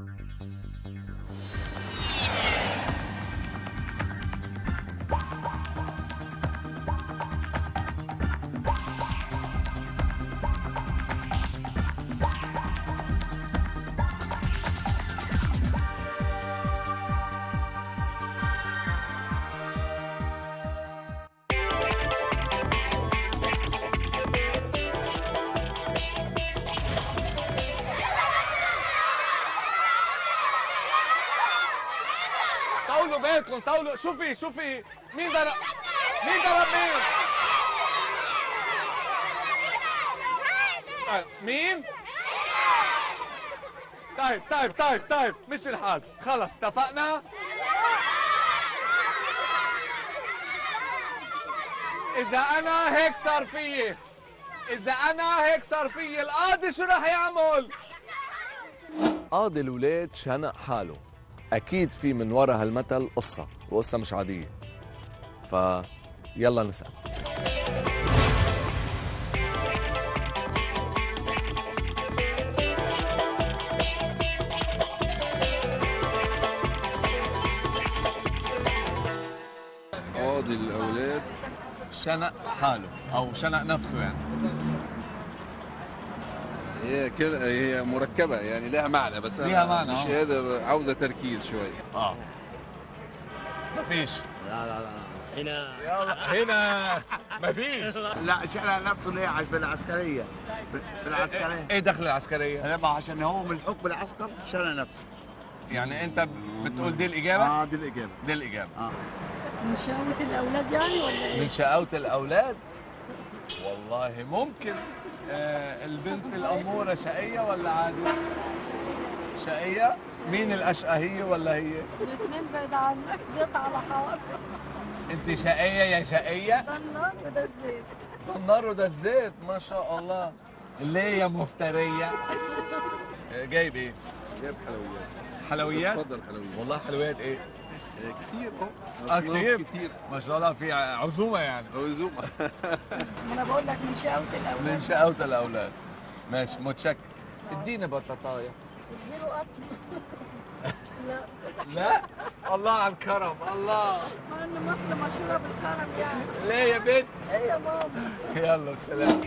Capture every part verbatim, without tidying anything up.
طولوا بالكم، طولوا. شوفي شوفي مين ضرب مين ضرب مين؟ آه، مين؟ طيب طيب طيب طيب مش الحال، خلص اتفقنا؟ إذا أنا هيك صار فيي إذا أنا هيك صار فيي القاضي شو راح يعمل؟ قاضي الولاد شنق حاله. أكيد في من ورا هالمثل قصة، وقصة مش عادية. فيلا نسأل. قاضي الأولاد شنق حاله أو شنق نفسه يعني. هي كده، هي مركبة يعني لها معنى، بس ليها أنا معنى، مش آه. قادر، عاوزة تركيز شوية. اه مفيش. لا لا لا هنا يلا هنا مفيش. لا شنق نفسه ليه؟ عشان في العسكريه في العسكريه ايه دخل العسكرية؟ لما عشان هو من حكم العسكر شنق نفسه. يعني انت بتقول دي الإجابة؟ اه دي الاجابه. دي الإجابة. اه من شهوة الأولاد يعني ولا إيه؟ من شقاوة الأولاد؟ والله ممكن. آه البنت الأمورة شقية ولا عادي؟ شقية؟ مين الأشقى، هي ولا هي؟ الاثنين بعيد عنك، زيت على حار. أنت شقية يا شقية؟ ده النار وده الزيت. ده النار وده الزيت، ما شاء الله. ليه يا مفترية؟ آه، جايب إيه؟ جايب حلويات. حلويات؟ اتفضل حلويات. والله حلويات إيه؟ آه، كتير اهو. آه، أصناف كتير؟ كتير. ما شاء الله في عزومة يعني. عزومة. ما أنا بقول لك من شهوة الأولاد. من شقاوة الأولاد. ماشي متشكر. اديني بطاطاية. اديله قطم. لا لا الله على الكرم، الله. مع إن مصر مشهورة بالكرم يعني. ليه يا بنت؟ إيه يا ماما؟ يلا سلام.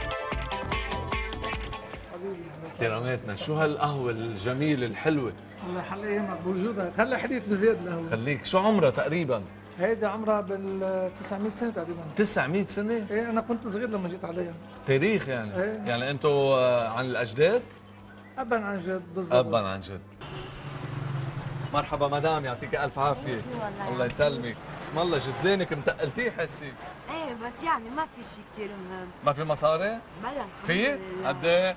كراماتنا، شو هالقهوة الجميلة الحلوة؟ الله يحل ايامك بوجودها، خلي حديث بزياد له. خليك. شو عمرها تقريبا؟ هيدي عمرها بال تسعمية سنه تقريبا. تسعمية سنة؟ ايه انا كنت صغير لما جيت عليها. تاريخ يعني؟ إيه. يعني انتوا آه، عن الاجداد؟ ابا عن جد بالضبط. ابا عن جد. مرحبا مدام، يعطيك الف عافيه. الله يسلمك. اسم الله جزانك متقلتيه حسي. ايه بس يعني ما في شيء كثير مهم. ما في مصاري؟ بلا في؟ قد ايه؟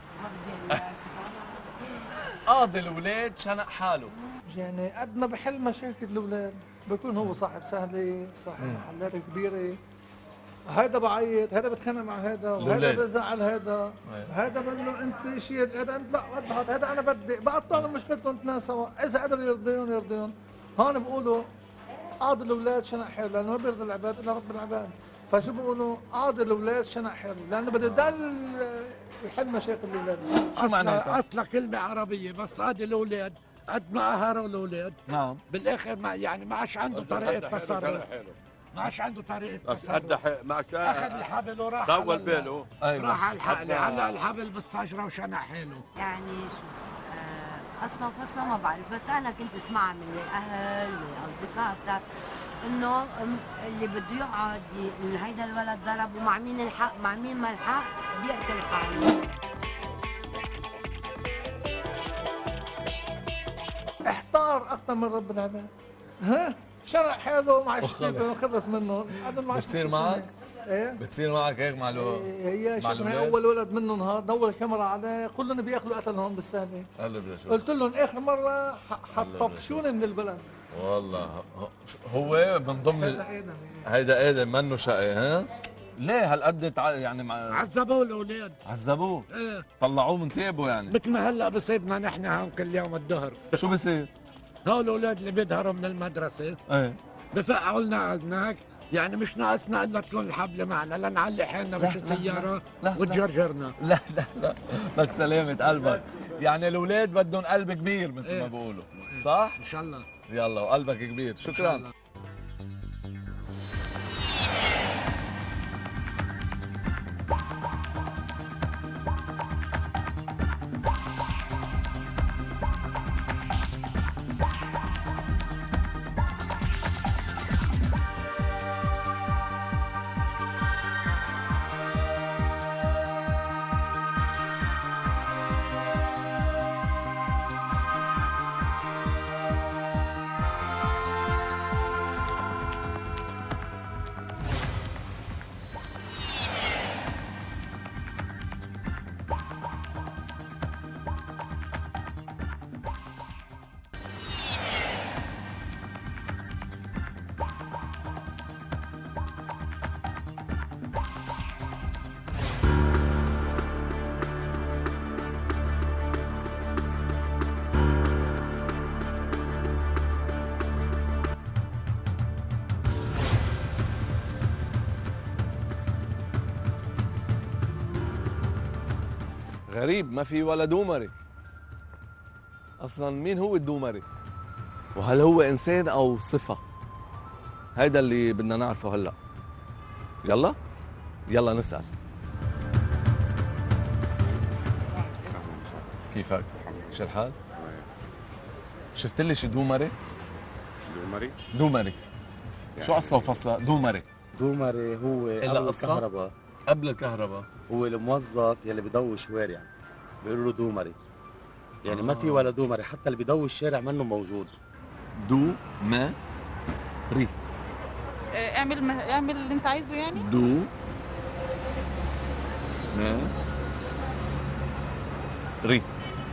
قاضي الولاد شنق حاله. يعني قد ما بحل مشاكل الاولاد بكون هو صاحب سهله، صاحب محلات كبيره. هذا بعيط، هذا بتخانق مع هذا، وهذا بزعل هذا، هذا بقول له انت شيل، هذا انت لا وضحت، هذا انا بدي بقطع لهم مشكلتهم اثنين سوا، اذا قدر يرضيهم يرضيهم. هون بقولوا قاضي الاولاد شنق حاله، لانه ما بيرضي العباد الا رب العباد. فشو بقولوا قاضي الاولاد شنق حاله، لانه بده يضل يحل مشاكل الاولاد. شو معناتها؟ اصلا كلمه عربيه، بس قاضي الاولاد قد ما قهروا الاولاد نعم بالاخر ما يعني ما عادش عنده طريقه تصرف، ما عادش عنده طريقه تصرف. معك اخذ الحبل وراح طول على- باله. ايوه راح على الحقل، علق الحبل بالشجره وشنق حاله. يعني شوف آه، اصلا فصلا ما بعرف، بس انا كنت اسمعها من الاهل والاصدقاء بتاعت انه أم- اللي بده يقعد ي- إن هيدا الولد ضرب ومع مين الحق مع مين ما الحق بيقتل حاله. احتار اكثر من رب العباد. ها شنق حاله مع الشيطان وخلص منه. هذا ما عادش بتصير بصير معك؟ ايه بتصير معك هيك مع الو هي مع شوف هي الأولاد؟ اول ولد منه نهار دور الكاميرا عليه، كلهم بياكلوا قتلهم بالسنه. هلا بدي اشوف. قلت لهم اخر مره حطفشوني من البلد. والله هو من ضمن هذا ادم هيدا ادم منه شقي. ها ليه هالقد تع... يعني مع... عذبوه الاولاد. عذبوه؟ ايه طلعوه من تيبه يعني؟ مثل ما هلا بصيبنا نحن هون كل يوم الظهر. شو بصير؟ هول الاولاد اللي بيظهروا من المدرسه ايه بفقعوا لنا هناك يعني مش ناقصنا الا تكون الحبل معنا لنعلي حالنا مش السياره لا، وتجرجرنا. لا لا لا لك سلامة قلبك. يعني الاولاد بدهم قلب كبير مثل ما بقولوا، صح؟ ان شاء الله. يلا وقلبك كبير. شكرا. غريب ما في ولا دومري. اصلا مين هو الدومري؟ وهل هو انسان او صفه؟ هيدا اللي بدنا نعرفه هلا. يلا يلا نسال. كيفك؟ شو الحال؟ شفت لي شي دومري؟ دومري؟ دومري شو اصله وفصله؟ دومري دومري هو قبل الكهرباء. قبل الكهرباء هو الموظف يلي بيضوي شوارع بيقولوا له دومري. يعني آه. ما في ولا دومري، حتى اللي بيضوي الشارع منه موجود. دو ما ري. اعمل اعمل اللي انت عايزه يعني. دو ما ري.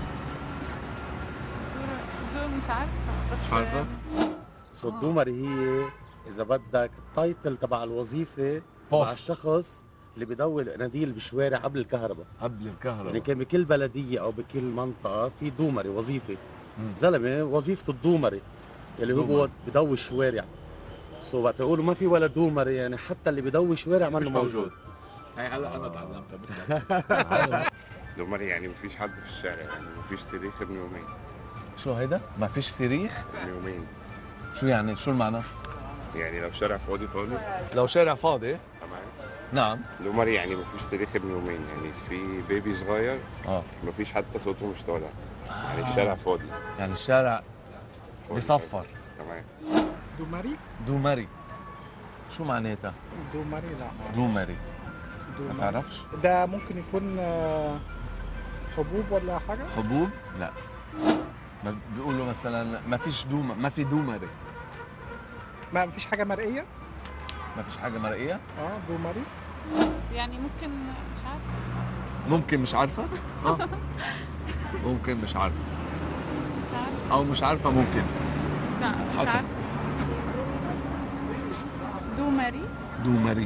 دو مش عارفه بس مش عارفه. سو الدومري هي اذا بدك التايتل تبع الوظيفه مع الشخص اللي بيضوي القناديل بالشوارع قبل الكهرباء. قبل الكهرباء يعني كان بكل بلديه او بكل منطقه في دومري وظيفه. زلمه وظيفته الدومري اللي هو بيضوي الشوارع. سو وقت يقولوا ما في ولا دومري يعني حتى اللي بيضوي شوارع منه موجود. هي هلا انا تعلمتها. دومري يعني ما فيش حد في الشارع، يعني ما فيش صريخ ابن يومين. شو هيدا؟ ما فيش صريخ؟ ابن يومين. شو يعني؟ شو المعنى؟ يعني لو شارع فاضي خالص. لو شارع فاضي؟ تمام. نعم. دومري يعني ما فيش صريخ ابن يومين، يعني في بيبي صغير اه ما فيش حتى صوته مش طالع. يعني الشارع فاضي. يعني الشارع بيصفر. تمام. دومري؟ دومري شو معناتها؟ دومري لا. دومري ما تعرفش؟ ده ممكن يكون حبوب ولا حاجة؟ حبوب؟ لا. ما بيقولوا مثلا ما فيش دوم ما في دومري. ما فيش حاجة مرئية؟ ما فيش حاجة مرئية؟ اه دومري. يعني ممكن مش عارفة. ممكن مش عارفة؟ اه ممكن مش عارفة. مش عارفة. أو مش عارفة ممكن. لا مش عارفة. دومري. دومري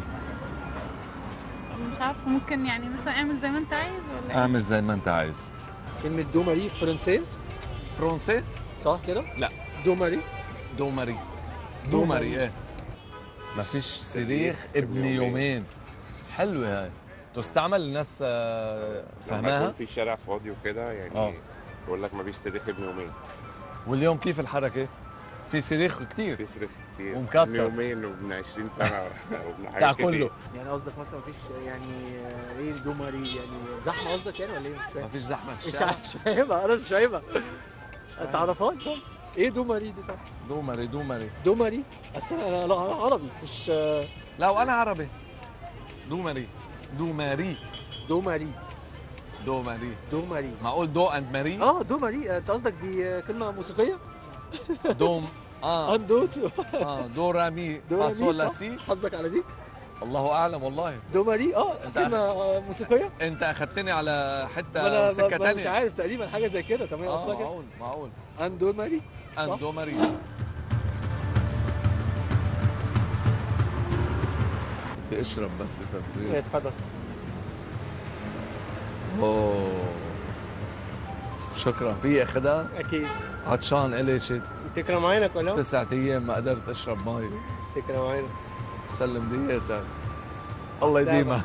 مش عارفة، ممكن يعني مثلا اعمل زي ما انت عايز ولا ايه؟ اعمل زي ما انت عايز. كلمة دومري فرنسي؟ فرنسي؟ صح كده؟ لا. دومري. دومري دومري ايه؟ ما فيش صريخ ابن يومين. حلوة هاي. تستعمل الناس فهماها؟ في شارع فاضي وكده يعني أوه. بقول لك ما فيش صريخ ابن يومين. واليوم كيف الحركة؟ في صريخ كتير. في صريخ كتير. ومكتر. ابن يومين وابن عشرين سنة وابن حاجة بتاع كله. يعني قصدك مثلا ما فيش يعني ايه دومري يعني زحمة قصدك يعني ولا ايه؟ مش فاهم. ما فيش زحمة في مش الشارع. مش فاهمها انا مش فاهمها. تعرفهاش طب؟ ايه دومري دي طب؟ دومري دومري دومري؟ اصل انا انا عربي مش لا وانا عربي. دومري دوماري دومري دوماري دومري معقول دو اند ماري؟ اه دومري انت قصدك دي كلمة موسيقية؟ دوم اه اندوت اه دو رامي فاصول لا سي. حظك على دي؟ الله اعلم والله. دومري اه كلمة موسيقية؟ انت اخذتني على حته سكه ثانيه. مش عارف تقريبا حاجة زي كده. تمام قصدك كده؟ معقول معقول. اندومري اندومري. بدي اشرب بس اذا بتريد. اتفضل. اوه شكرا. في اخذها؟ اكيد. عطشان الي شي تكرم عينك ولا؟ تسعة ايام ما قدرت اشرب مي. تكرم عينك. سلم ديتك. الله يديمك.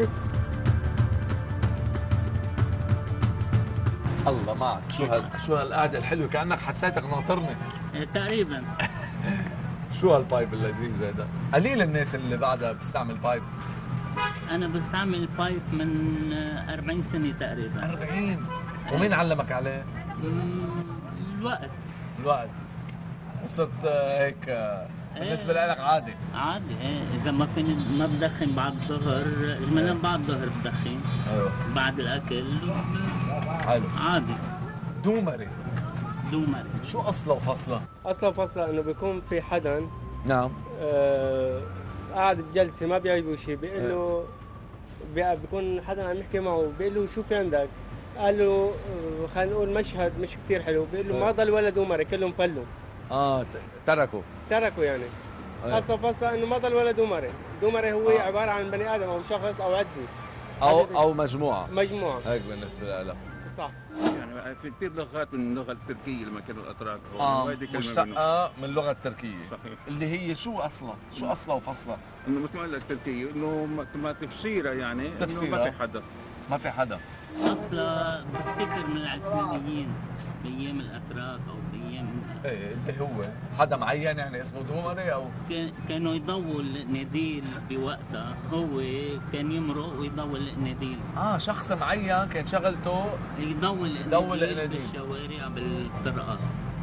الله معك. شو هال شو هالقعده الحلوه، كانك حسيتك ناطرني. تقريبا. شو هالبايب اللذيذ هذا؟ قليل الناس اللي بعدها بتستعمل بايب. انا بستعمل بايب من أربعين سنه تقريبا. أربعين؟ ومين علمك عليه؟ الوقت. الوقت. وصرت هيك بالنسبه لك عادي؟ عادي ايه، اذا ما فيني ما بدخن بعد الظهر، اجمالا بعد الظهر بدخن. ايوه. بعد الاكل حلو. عادي. دومري. دومري. شو اصله وفصله؟ اصلا فصله انه بيكون في حدا نعم. آه قاعد بجلسه ما بيعجبه شيء، بيقول له بي- بيكون حدا عم يحكي معه بيقول له شو في عندك؟ قال له آه، خلينا نقول مشهد مش كثير حلو، بيقول له ما ضل ولا دومري كلهم فلوا. اه تركوا تركوا يعني. أيه. اصلا فصله انه ما ضل ولا دومري، دومري هو آه. عباره عن بني ادم او شخص او عده او او مجموعه. مجموعه هيك بالنسبه لك. صح. يعني في كثير لغات من اللغه التركيه لما كانوا الاتراك. اه وهيدي كلمة مشتقه من اللغه التركيه. صحيح. اللي هي شو اصلا؟ شو اصلا وفصلا؟ انه مثل ما قلت لك تركيه، انه ما- ما تفسيرها يعني إنه تفسيرها. ما في حدا. ما في حدا. اصلا بفتكر من العثمانيين بايام الاتراك او بايام ايه اللي هو حدا معين يعني اسمه دومري او كان- كانوا يضووا الناديل بوقتها، هو كان يمرق ويضوي الناديل. اه شخص معين كان شغلته يضوي يضوي الناديل الناديل. بالشوارع بالطرقات.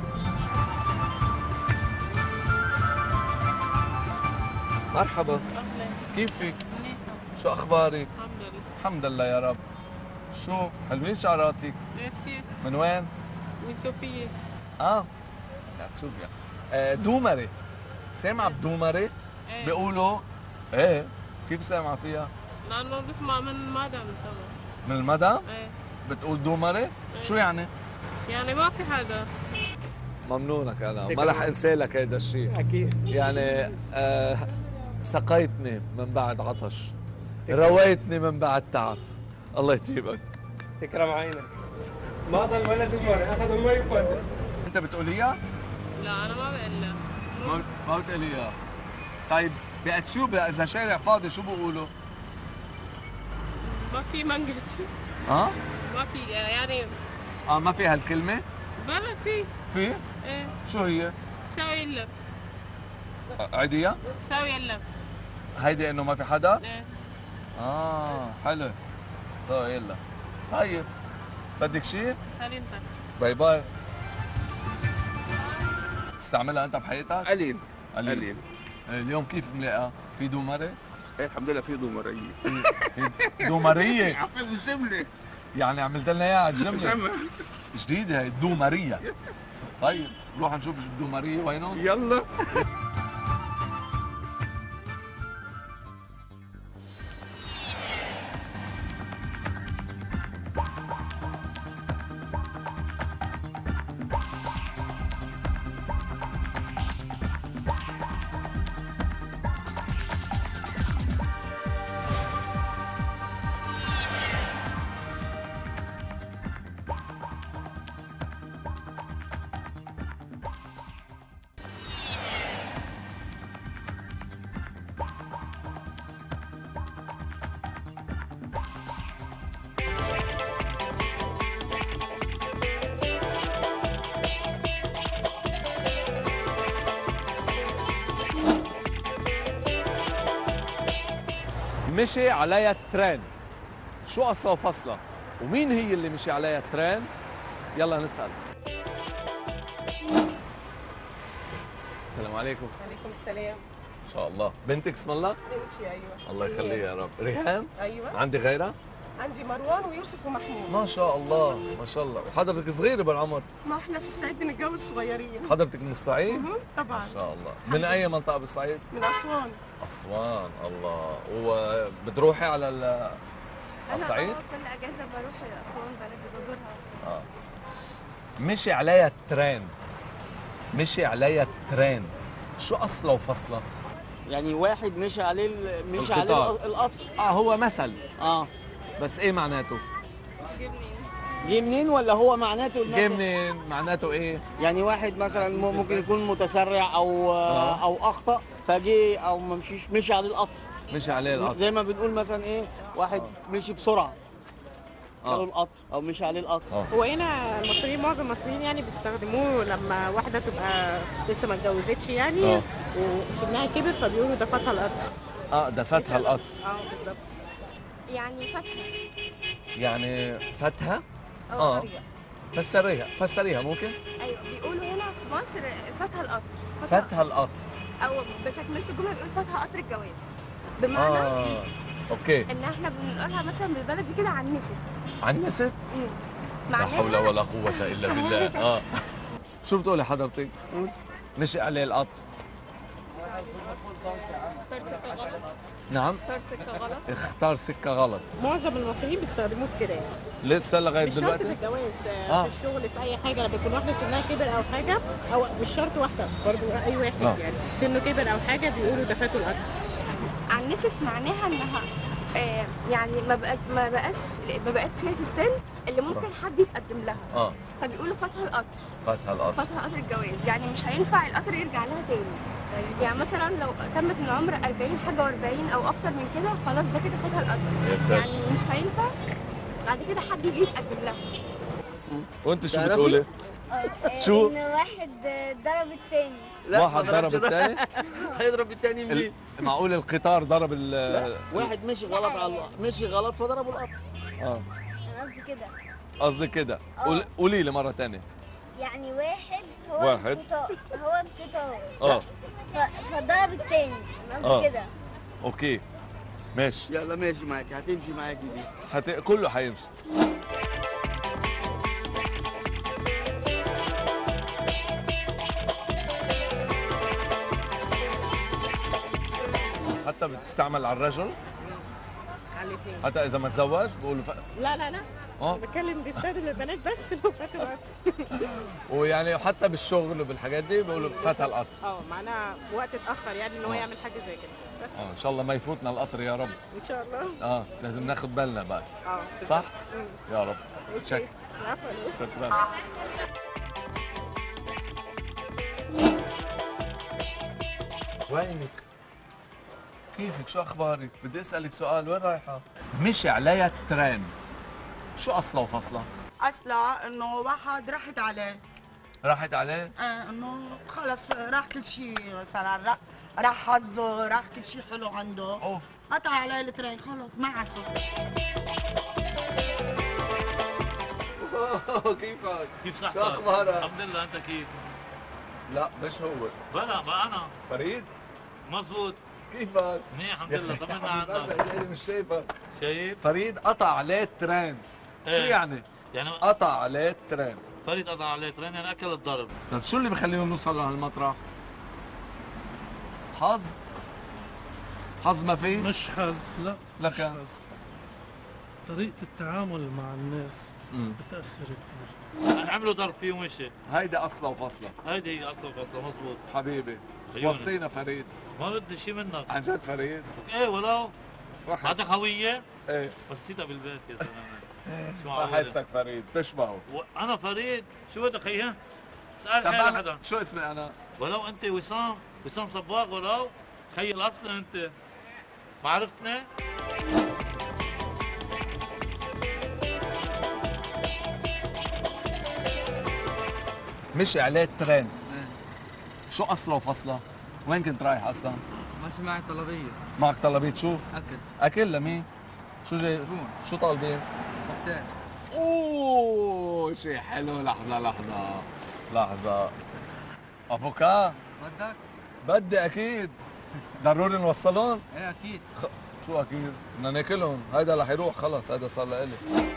مرحبا. أهلا. كيفك؟ منيحة. شو اخبارك؟ الحمد لله. الحمد لله يا رب. شو حلوين شعراتك؟ ميرسي. من وين؟ من إثيوبيا. اه من اثيوبيا. آه دومري. سامعة بدومري؟ إيه. بيقولوا ايه كيف سامعة فيها؟ لأنه بسمع من مدام طبعا. من المدى؟ إيه. بتقول دومري؟ شو يعني؟ يعني ما في حدا. ممنونك انا ما رح انسى لك هيدا الشيء. اكيد. يعني آه سقيتني من بعد عطش، رويتني من بعد تعب. الله يطيبك. تكرم عينك. ما ضل ولا دومري، اخذوا ما يفضل. انت بتقوليها؟ لا أنا ما بقول لك. ما ما بتقوليها. طيب باثيوبيا اذا شارع فاضي شو بيقولوا؟ ما في منجد. ها؟ ما في يعني. اه ما في هالكلمة؟ بلا في. في؟ إيه. شو هي؟ ساوي اللب. عادية؟ ساوي اللب. هيدي انه ما في حدا؟ إيه. اه حلو. سو يلا. طيب بدك شيء؟ سالينتك. باي باي. تستعملها انت بحياتك؟ قليل قليل. قليل. اليوم كيف ملاقى؟ في دومري؟ ايه الحمد لله في دومريه. في دومريه؟ عفوا الجمله. يعني عملت لنا اياها على الجمله. جمله. جديده هي الدومريه. طيب نروح نشوف الدومريه وينهم؟ يلا. مشي عليها الترين. شو اصله وفصله؟ ومين هي اللي مشي عليها الترين؟ يلا نسال. السلام عليكم. وعليكم السلام. ان شاء الله. بنتك اسم الله؟ بنتي ايوه. الله يخليها يا رب. ريهام؟ ايوه. عندي غيرها؟ عندي مروان ويوسف ومحمود. ما شاء الله ما شاء الله. وحضرتك صغيره بالعمر. ما احنا في الصعيد بنتجوز صغيرين. حضرتك من الصعيد؟ اها طبعا. ما شاء الله. من اي منطقه بالصعيد؟ من اسوان. اسوان. الله. وبتروحي على ال- على الصعيد؟ أنا كل أجازة بروح أسوان بلدي بزورها. اه. مشي عليها الترين. مشي عليها الترين. شو اصله وفصله؟ يعني واحد مشي عليه ال- مشي عليه القطار. الق- القطر. اه هو مثل. اه بس ايه معناته؟ جبني. جه منين ولا هو معناته جه منين؟ معناته ايه؟ يعني واحد مثلا م- ممكن يكون متسرع او آه. او اخطا فجه او ما مشيش مشي عليه القطر. مشي عليه القطر. زي ما بنقول مثلا ايه واحد مشي بسرعه آه. خدوا القطر او مشي عليه القطر. هو هنا المصريين معظم المصريين يعني بيستخدموه لما واحده تبقى لسه ما اتجوزتش يعني آه. وسنها كبر فبيقولوا ده فاتها القطر. اه ده فتها القطر. اه بالظبط. يعني فتحة. يعني فتها؟ اه اه قرية. فسريها فسريها ممكن؟ ايوه بيقولوا هنا في مصر فتحة القطر. فتها القطر. او بتكملة الجملة بيقول فتحة قطر الجواز. بمعنى اه اوكي. ان احنا بنقولها مثلا بالبلدي كده عنست. عنست؟ مم. لا معناها حول ولا قوة إلا بالله. اه شو بتقولي حضرتك؟ مشي عليه القطر. اختار سكة غلط. نعم؟ اختار سكة غلط. اختار سكة غلط. معظم المصريين بيستخدموه في كده يعني. لسه لغاية مش شرط دلوقتي؟ في الجواز آه. آه. في الشغل في اي حاجه لما يكون واحده سنها كبر او حاجه او مش شرط واحده برضو اي واحد آه. يعني سنه كبر او حاجه بيقولوا ده فاتوا القطر. عنست معناها انها آه يعني ما بقت ما بقاش ما بقتش هي في السن اللي ممكن حد يتقدم لها. اه فبيقولوا فتحة القطر. فتها القطر. فتحة قطر الجواز يعني مش هينفع القطر يرجع لها تاني. يعني مثلا لو تمت من العمر أربعين حاجه و40 او اكتر من كده خلاص ده كده فاتها القطر. يا ساتر. يعني مش هينفع بعد كده حد يجي يتقدم لها. وانت شو تعرفي؟ بتقولي؟ شو؟ ان واحد ضرب التاني. لا واحد ما ضرب ضربش ده. الثاني؟ هيضرب الثاني منين؟ معقول القطار ضرب ال لا واحد مشي غلط على مشي غلط فضربوا القطر. اه انا قصدي كده قصدي كده. قول- قولي لي مرة ثانية. يعني واحد هو واحد. القطار هو القطار اه ف- فضرب التاني. انا آه. قصدي كده. اوكي ماشي. يلا ماشي معاك هتمشي معاكي دي. حت... كله حيمشي. حتى بتستعمل على الرجل على الاثنين. حتى اذا ما تزوج بقولوا ف... لا لا لا اه انا بتكلم بيستخدم البنات بس اللي فاتوا القطر. ويعني حتى بالشغل وبالحاجات دي بيقولوا فتح القطر. اه معناها وقت اتاخر يعني ان هو يعمل حاجه زي كده بس. اه ان شاء الله ما يفوتنا القطر يا رب. ان شاء الله. اه لازم ناخد بالنا بقى. اه صح؟ مم. يا رب. أوكي. شك عفوا. شكرا. وينك؟ كيفك؟ شو اخبارك؟ بدي اسالك سؤال، وين رايحه؟ مشي عليها الترين، شو اصله وفصله؟ اصلا انه واحد راحت عليه. راحت عليه؟ آه انه خلص راح كل شيء صار راح, راح حظه راح كل شيء حلو عنده. اوف قطع عليه الترين خلص ما عسو. كيفك؟ كيف صحتك؟ شو اخبارك؟ الحمد لله، انت كيف؟ لا مش هو. بلا بقى انا فريد؟ مزبوط. كيفك؟ منيح الحمد لله، طمنا عنك. انا مش شايفك. شايف؟ فريد قطع عليه الترين. شو إيه. يعني؟ يعني قطع عليه الترين. فريد قطع عليه ترين يعني اكل الضرب. طيب شو اللي بخلينا نوصل لهالمطرح؟ حظ؟ حظ ما في؟ مش حظ، لا لك مش حظ. طريقة التعامل مع الناس مم. بتأثر كثير. عملوا ضرب فيه ومشي. هيدا اصله وفصله. هيدي هي اصلا فصله مزبوط. حبيبي عيوني. وصينا فريد. ما بدي شيء منك. عن جد فريد؟ ايه ولو وحس- عندك هويه؟ ايه وسيتها بالبيت يا زلمه. شو بحسك فريد تشبهه. انا فريد شو بدك خيها؟ اسال طب حالك أنا- حدا. شو اسمي انا؟ ولو انت وسام وسام صباغ ولو خي الاصل انت ما عرفتني؟ مشي عليه الترين. شو اصله وفصله؟ وين كنت رايح اصلا؟ ما سمعت طلبية. معك طلبية شو؟ أكل. اكل لمين؟ شو جاي؟ شو طالبين؟ كوكتيل. اوه شيء حلو. لحظة لحظة لحظة. افوكا؟ بدك؟ بدي اكيد. ضروري نوصلهم؟ ايه اكيد. خ... شو اكيد؟ بدنا ناكلهم، هيدا رح يروح خلص، هيدا صار لإلي.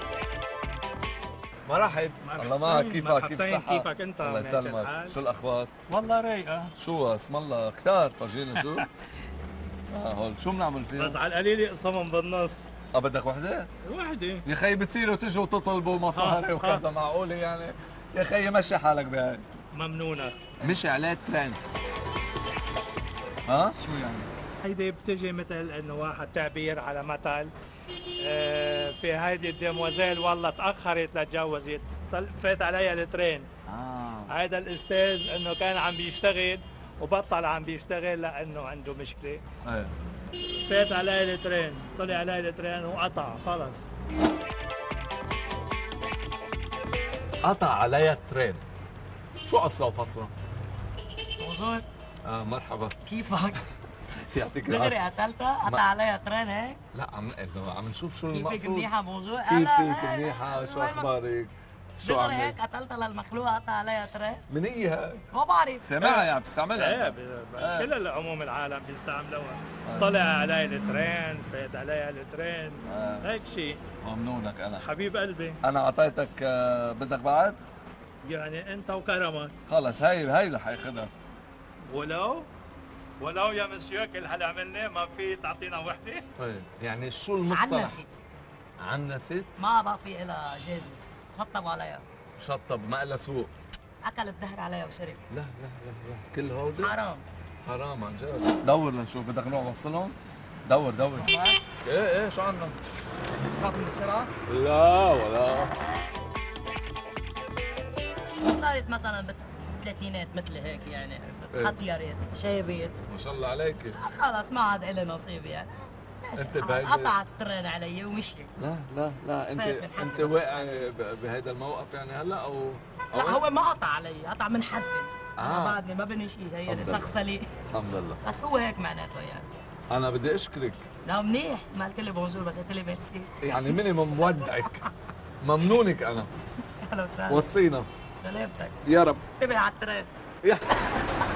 مرحب، الله معك. كيفك؟ كيف مرحبتين، صحة؟ كيفك انت؟ الله ماشي يسلمك. الحال؟ شو الاخبار؟ والله رايقة. شو اسم الله كتار فرجينا شو؟ اه هول شو بنعمل فيهم؟ بس على القليل اقسمهم بالنص. اه بدك وحدة؟ وحدة. يا خيي بتصيروا تجوا تطلبوا مصاري آه، وكذا، آه. معقولة يعني؟ يا خيي مشي حالك بهاي. ممنونة. مشي عليه الترين. ها؟ شو يعني؟ هيدي بتجي مثل انه واحد تعبير على مثل. آه في هيدي الديموزيل والله تاخرت لتجوزت، طل- فات عليها الترين. اه هذا الاستاذ انه كان عم بيشتغل وبطل عم بيشتغل لانه عنده مشكله. ايه فات علي الترين، طلع علي الترين وقطع خلص. قطع عليها الترين. شو اصلا وفصلا؟ موضوع اه مرحبا كيفك؟ يعطيك دغري العافيه. قتلتها قطع ما- عليها ترين هيك؟ لا عم إنه عم نشوف شو كيفك المقصود. منيحة موضوع؟ كيفك منيحة؟ شو اخبارك؟ شو دغري عملت؟ هيك قتلتها للمخلوقة قطع عليها ترين؟ من هي هاي؟ ما بعرف سامعها يعني بتستعملها؟ ايه ب- ب- كل العموم العالم بيستعملوها. طلع علي الترين، فات عليها الترين، هيك شيء. ممنونك انا. حبيب قلبي، انا اعطيتك آه، بدك بعد؟ يعني انت وكرمك. خلص هاي هاي رح ياخذها. ولو ولو يا مسيو كل هاللي عملناه ما في تعطينا وحده؟ طيب يعني شو المصطلح؟ عنست عنست؟ ما بقى في إلها جازي، شطب عليها، شطب ما لها سوق. أكل الدهر عليها وشرب. لا لا لا لا كل هودي حرام. حرام عن جد. دور لنشوف بدك نروح وصلهم؟ دور دور. ايه ايه شو عندنا؟ تخاف من السرعة؟ لا ولا صارت مثلا بالثلاثينات مثل هيك يعني إيه. عرفت؟ خطيرت، شابت، ما شاء الله عليك. خلص ما عاد إلي نصيب يعني. ماشي انت الحال. بهيدي- قطع الترين علي ومشي. لا لا لا انت خايف من حد انت بس واقع ب- بهذا الموقف يعني هلا او أو لا إيه؟ هو ما قطع علي، قطع من حد. آه. انا بعدني ما بني شيء، هي الحمد لله. سخسلي الحمد لله. بس هو هيك معناته يعني. انا بدي اشكرك لا منيح، ما قلت لي بونجور بس قلت لي ميرسي. يعني مينيموم مودعك ممنونك انا. اهلا وسهلا. وصينا. سلامتك. يا رب. انتبه على الترين. يا